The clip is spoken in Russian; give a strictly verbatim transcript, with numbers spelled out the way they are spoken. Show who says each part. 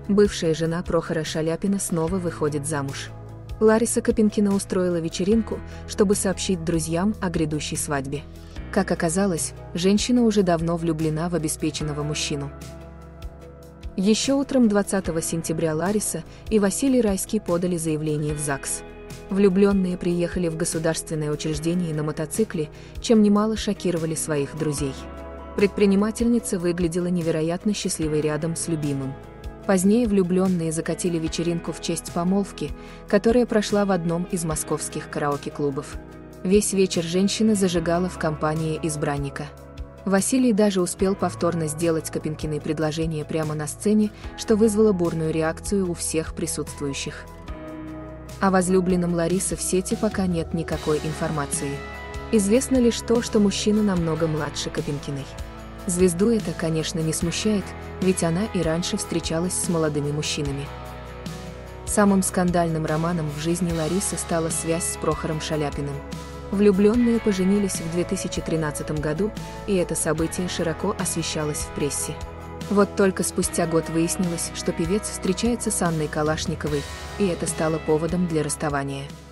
Speaker 1: Бывшая жена Прохора Шаляпина снова выходит замуж. Лариса Копенкина устроила вечеринку, чтобы сообщить друзьям о грядущей свадьбе. Как оказалось, женщина уже давно влюблена в обеспеченного мужчину. Еще утром двадцатого сентября Лариса и Василий Райский подали заявление в ЗАГС. Влюбленные приехали в государственное учреждение на мотоцикле, чем немало шокировали своих друзей. Предпринимательница выглядела невероятно счастливой рядом с любимым. Позднее влюбленные закатили вечеринку в честь помолвки, которая прошла в одном из московских караоке-клубов. Весь вечер женщина зажигала в компании избранника. Василий даже успел повторно сделать Копенкиной предложение прямо на сцене, что вызвало бурную реакцию у всех присутствующих. О возлюбленном Ларисы в сети пока нет никакой информации. Известно лишь то, что мужчина намного младше Копенкиной. Звезду это, конечно, не смущает, ведь она и раньше встречалась с молодыми мужчинами. Самым скандальным романом в жизни Ларисы стала связь с Прохором Шаляпиным. Влюбленные поженились в две тысячи тринадцатом году, и это событие широко освещалось в прессе. Вот только спустя год выяснилось, что певец встречается с Анной Калашниковой, и это стало поводом для расставания.